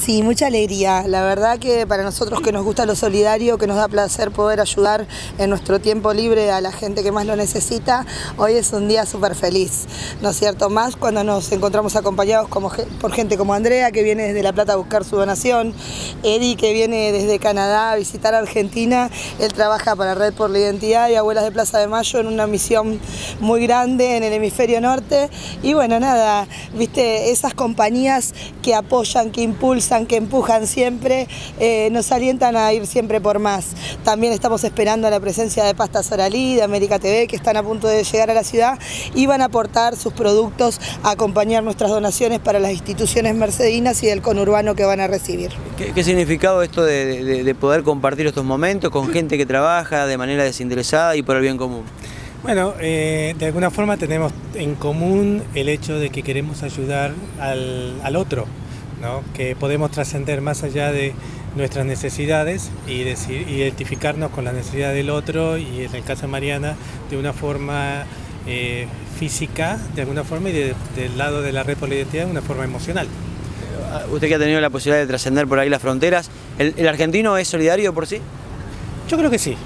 Sí, mucha alegría. La verdad que para nosotros que nos gusta lo solidario, que nos da placer poder ayudar en nuestro tiempo libre a la gente que más lo necesita, hoy es un día súper feliz, ¿no es cierto? Más cuando nos encontramos acompañados por gente como Andrea, que viene desde La Plata a buscar su donación, Eddie, que viene desde Canadá a visitar Argentina. Él trabaja para Red por la Identidad y Abuelas de Plaza de Mayo en una misión muy grande en el hemisferio norte. Y bueno, nada, viste, esas compañías que apoyan, que impulsan, que empujan siempre, nos alientan a ir siempre por más. También estamos esperando la presencia de Pastas Oralí, de América TV, que están a punto de llegar a la ciudad y van a aportar sus productos a acompañar nuestras donaciones para las instituciones mercedinas y del conurbano que van a recibir. ¿Qué significado esto de poder compartir estos momentos con gente que trabaja de manera desinteresada y por el bien común? Bueno, de alguna forma tenemos en común el hecho de que queremos ayudar al otro, ¿no? Que podemos trascender más allá de nuestras necesidades y identificarnos con la necesidad del otro, y en el caso de Mariana de una forma física, de alguna forma, y del lado de la Red por la Identidad de una forma emocional. Usted que ha tenido la posibilidad de trascender por ahí las fronteras, ¿el argentino es solidario por sí? Yo creo que sí.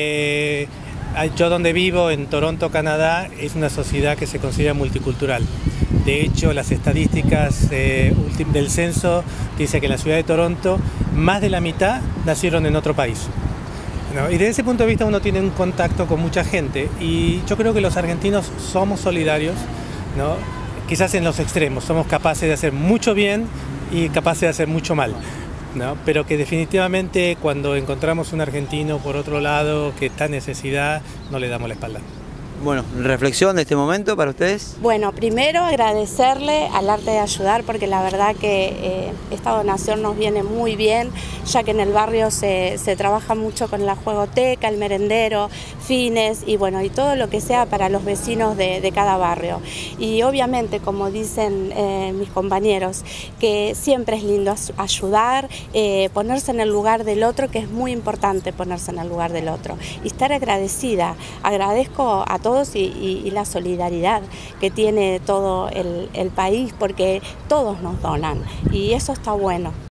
Yo donde vivo, en Toronto, Canadá, es una sociedad que se considera multicultural. De hecho, las estadísticas del censo dicen que en la ciudad de Toronto más de la mitad nacieron en otro país, ¿no? Y desde ese punto de vista uno tiene un contacto con mucha gente, y yo creo que los argentinos somos solidarios, ¿no? Quizás en los extremos, somos capaces de hacer mucho bien y capaces de hacer mucho mal, ¿no? Pero que definitivamente cuando encontramos un argentino por otro lado que está en necesidad, no le damos la espalda. Bueno, reflexión de este momento para ustedes. Bueno, primero agradecerle al Arte de Ayudar, porque la verdad que esta donación nos viene muy bien, ya que en el barrio se trabaja mucho con la juegoteca, el merendero, fines y bueno, y todo lo que sea para los vecinos de cada barrio. Y obviamente, como dicen mis compañeros, que siempre es lindo ayudar, ponerse en el lugar del otro, que es muy importante ponerse en el lugar del otro. Y estar agradecida, agradezco a todos y la solidaridad que tiene todo el país, porque todos nos donan y eso está bueno.